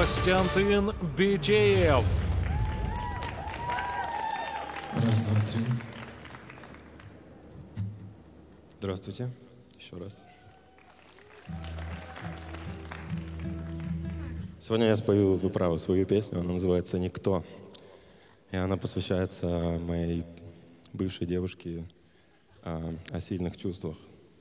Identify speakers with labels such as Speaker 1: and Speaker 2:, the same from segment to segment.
Speaker 1: Костянтин Битеев.
Speaker 2: Раз, два, три.
Speaker 3: Здравствуйте. Еще раз. Сегодня я спою, вы правы, свою песню. Она называется «Никто». И она посвящается моей бывшей девушке о сильных чувствах.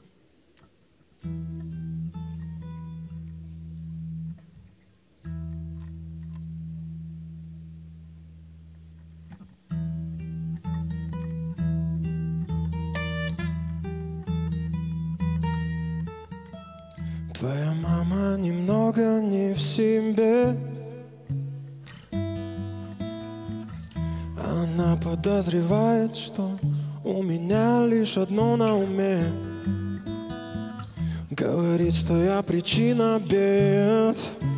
Speaker 2: Твоя мама немного не в себе. Она подозревает, что у меня лишь одно на уме. Говорит, что я причина бед.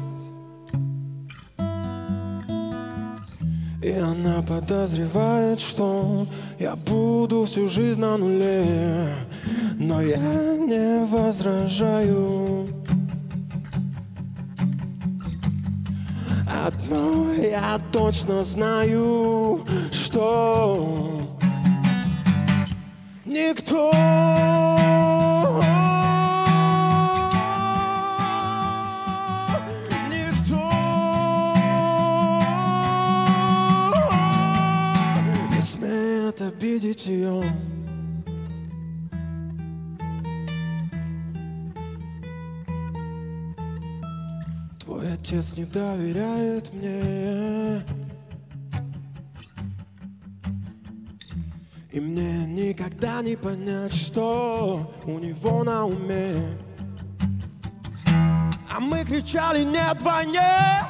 Speaker 2: И она подозревает, что я буду всю жизнь на нуле. Но я не возражаю. Одно я точно знаю, что никто не смеет обидеть ее. Твой отец не доверяет мне, и мне никогда не понять, что у него на уме. А мы кричали «нет войне!»,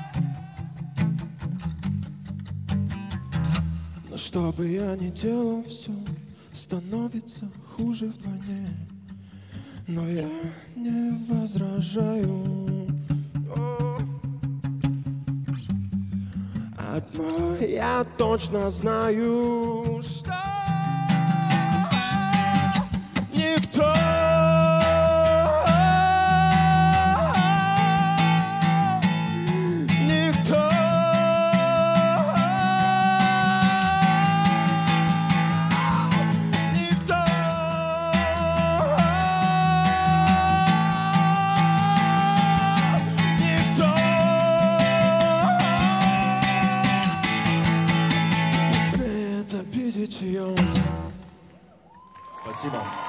Speaker 2: но что бы я ни делал, все становится хуже вдвойне. Но я не возражаю. Одно я точно знаю, что никто обидеть ее.
Speaker 3: Спасибо.